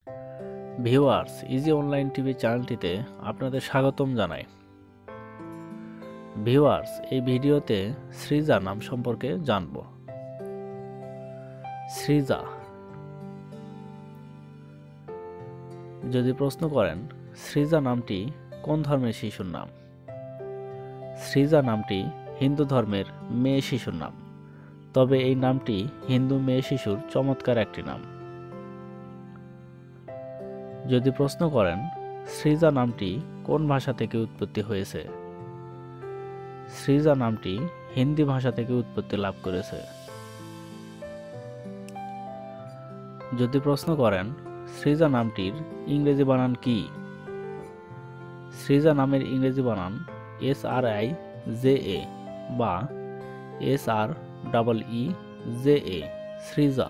Viewers, easy online TV চ্যানেলটিতে আপনাদের স্বাগতম জানাই। ভিউয়ার্স, এই ভিডিওতে সৃজা নাম সম্পর্কে জানব। সৃজা, যদি প্রশ্ন করেন সৃজা নামটি কোন ধর্মের শিশুর নাম, সৃজা নামটি হিন্দু ধর্মের মেয়ে শিশুর নাম। তবে এই নামটি হিন্দু মেয়ে শিশুর চমৎকার একটি নাম। যদি প্রশ্ন করেন সৃজা নামটি কোন ভাষা থেকে উৎপত্তি হয়েছে, সৃজা নামটি হিন্দি ভাষা থেকে উৎপত্তি লাভ করেছে। যদি প্রশ্ন করেন সৃজা নামটির ইংরেজি বানান কি, সৃজা নামের ইংরেজি বানান SRIJA বা SREEJA, সৃজা।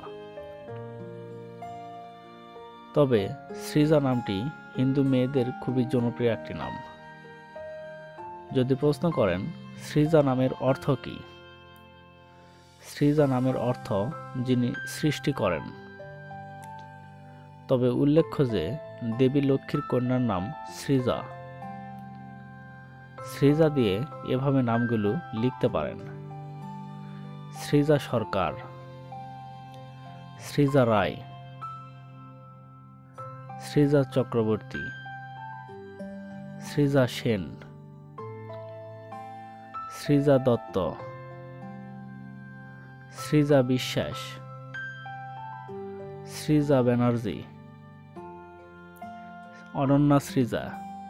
তবে সৃজা নামটি হিন্দু মেয়েদের খুবই জনপ্রিয় একটি নাম। যদি প্রশ্ন করেন সৃজা নামের অর্থ কি, সৃজা নামের অর্থ যিনি সৃষ্টি করেন। তবে উল্লেখ্য যে দেবী লক্ষ্মীর কন্যার নাম সৃজা। সৃজা দিয়ে এভাবে নামগুলো লিখতে পারেন: সৃজা সরকার, সৃজা রায়, সৃজা চক্রবর্তী, সৃজা সেন, সৃজা দত্ত, সৃজা বিশ্বাস, সৃজা ব্যানার্জি, অনন্যা সৃজা,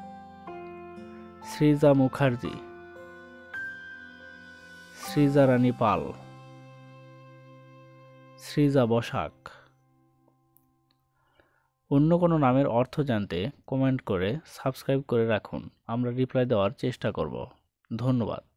সৃজা মুখার্জি, সৃজা রানী পাল, সৃজা বসাক। অন্য কোনো নামের অর্থ জানতে কমেন্ট করে সাবস্ক্রাইব করে রাখুন, আমরা রিপ্লাই দেওয়ার চেষ্টা করব। ধন্যবাদ।